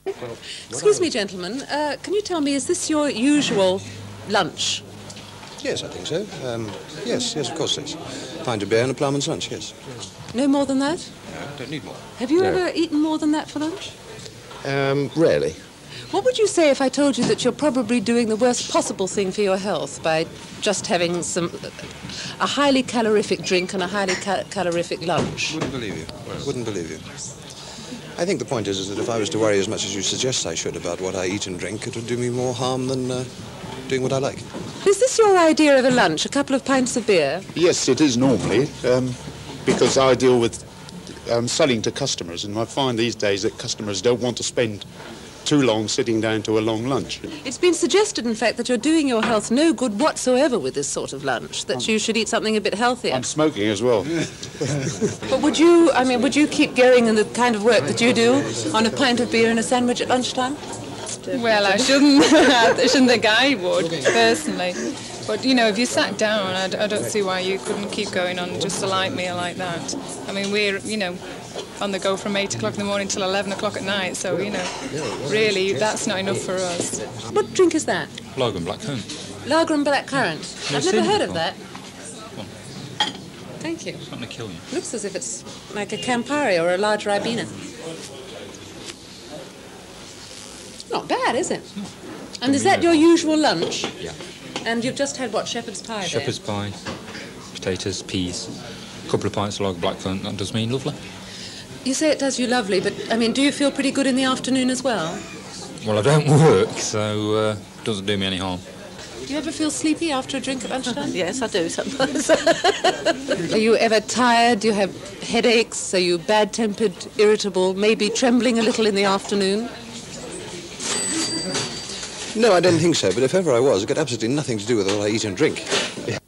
Well, Excuse me, gentlemen. Can you tell me, is this your usual lunch? Yes, I think so. Yes, of course it is. Pint of beer and a ploughman's lunch, yes. No more than that? No, don't need more. Have you ever eaten more than that for lunch? Rarely. What would you say if I told you that you're probably doing the worst possible thing for your health by just having a highly calorific drink and a highly calorific lunch? Wouldn't believe you. Wouldn't believe you. I think the point is that if I was to worry as much as you suggest I should about what I eat and drink, it would do me more harm than doing what I like. Is this your idea of a lunch, a couple of pints of beer? Yes, it is normally, because I deal with selling to customers, and I find these days that customers don't want to spend too long sitting down to a long lunch. It's been suggested, in fact, that you're doing your health no good whatsoever with this sort of lunch, that you should eat something a bit healthier. I'm smoking as well. But would you keep going in the kind of work that you do on a pint of beer and a sandwich at lunchtime? Well, I shouldn't. I shouldn't think I would, personally. But, you know, if you sat down, I don't see why you couldn't keep going on just a light meal like that. I mean, we're, you know, on the go from 8 o'clock in the morning till 11 o'clock at night, so, you know, really, that's not enough for us. What drink is that? Lager and blackcurrant. Lager and blackcurrant. I've never heard of that. Come on. Thank you. It's not going to kill you. Looks as if it's like a Campari or a large Ribena. Not bad, is it? And is that your usual lunch? Yeah. And you've just had what, shepherd's pie there? Shepherd's pie, potatoes, peas, a couple of pints of lager blackcurrant. That does mean lovely. You say it does you lovely, but, I mean, do you feel pretty good in the afternoon as well? Well, I don't work, so it doesn't do me any harm. Do you ever feel sleepy after a drink at lunchtime? Yes, I do sometimes. Are you ever tired? Do you have headaches? Are you bad-tempered, irritable, maybe trembling a little in the afternoon? No, I don't think so, but if ever I was, it got absolutely nothing to do with what I eat and drink.